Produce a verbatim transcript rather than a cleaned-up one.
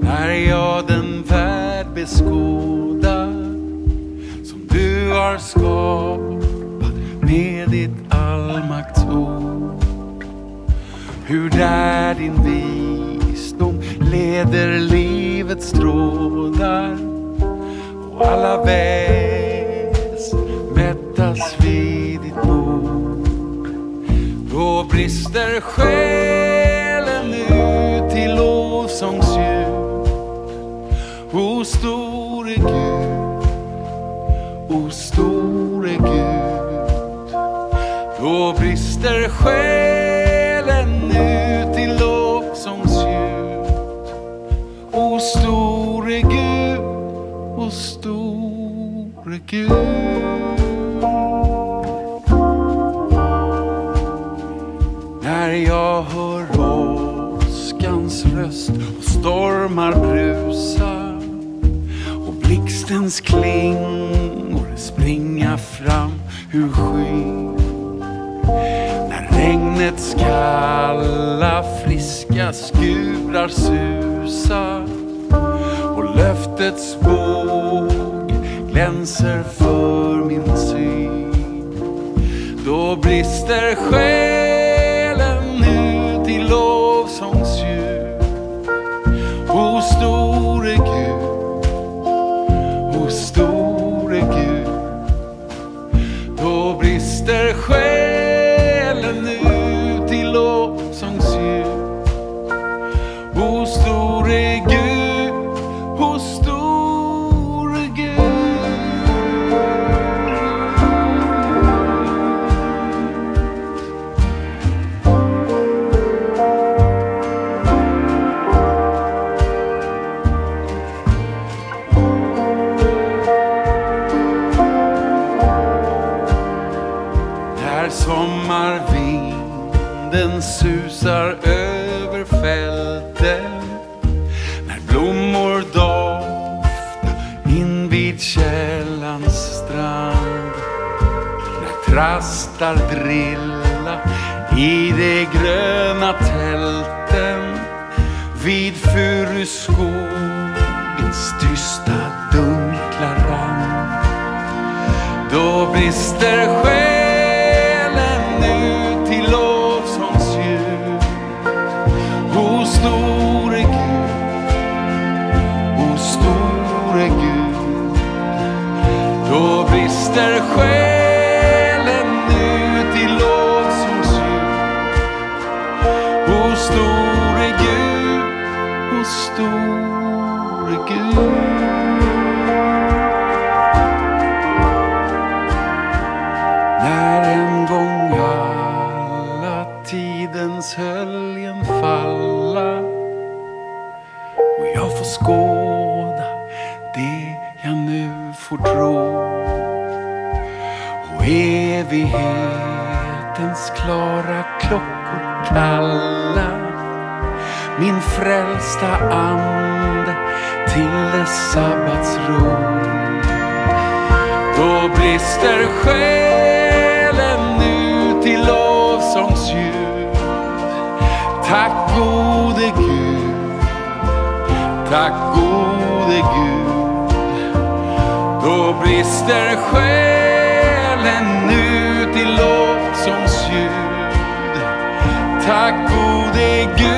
när jag den värld beskådar som du har skapat med ditt allmaktsord. Hur där din visdom leder livets trådar och alla väs mättas vid ditt bord. Då brister själen ut till lovsångsljud. O store Gud, o store Gud. Då brister själen ut till lovsångsljud. O store Gud, o store Gud. När jag hör åskans röst och stormar brusa och blixtens klingor springa fram ur skyn, när regnets kalla friska skurar susar och löftets båg glänser för min syn, då brister själen ut i lovsångsljud. O store Gud, o store Gud. Då brister själen ut i lovsångsljud. O store Gud, o store Gud. När sommarvinden susar över fälten, när blommor doftar in vid källans strand, när trastar drilla i de gröna tälten vid furuskogens tysta dunkla rand, då brister själen ut till lovsångsljud. O store Gud, o store Gud. Då brister själen ut i lovsångsljud. O store Gud, o store Gud. När en gång alla tidens höljen falla och jag får skåda det jag nu får tro, och evighetens klara klockor kalla min frälsta ande till dess sabbatsro, då brister själen ut i lovsångsljud. Tack gode Gud, tack gode Gud. Då brister själen ut i lovsångsljud. Tack gode Gud.